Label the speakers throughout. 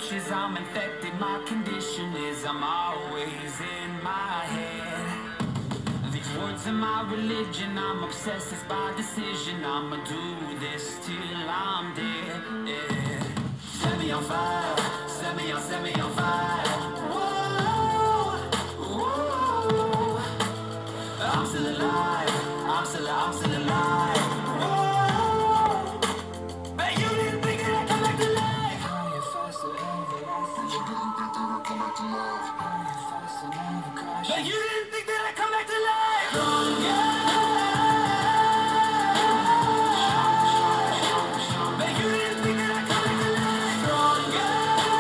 Speaker 1: wishes I'm infected. My condition is I'm always in my head. These words are my religion. I'm obsessed, it's by decision. I'ma do this till I'm dead. Yeah. Set me on fire, set me on fire. Whoa, whoa. I'm still alive, I'm still alive. Whoa. But you didn't think that I'd come back to life. How you fast and everlasting. You didn't think that I'd come back to life. How you fast and never crash. But you didn't think that I'd come back to life. Stronger. But you didn't think that I'd come back to life. Stronger.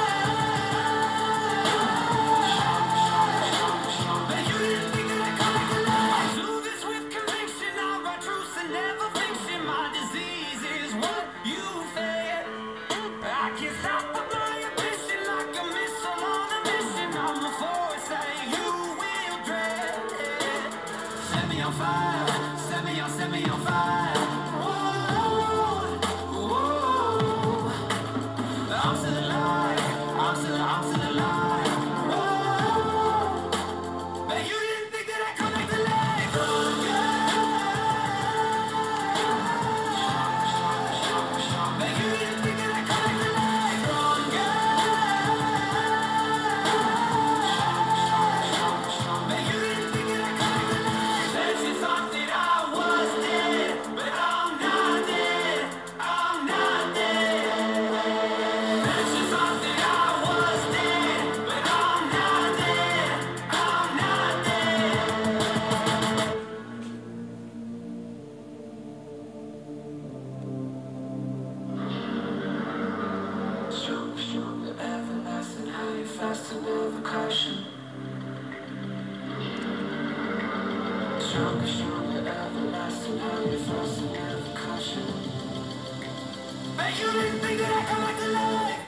Speaker 1: But you didn't think that I'd come back to life. I do this with conviction. I write truths and never fiction. My disease is what you fed. I can't stop my ambition like a missile on a mission. I'm a force that you will dread. Set me on fire, set me on fire. Whoa, whoa. I'm still alive, I'm still alive. Whoa. But you didn't think that I'd come back to life. But you didn't think that I'd come back to life. But you didn't think that I'd come back to life. Said you thought that I was dead, but I'm not dead. I'm not dead. Said you thought that I was dead, but I'm not dead. I'm not dead. Stronger, everlasting. How you fast and never crashing. Stronger, everlasting. How you fast and never crashing. But you didn't think that I'd come back to life.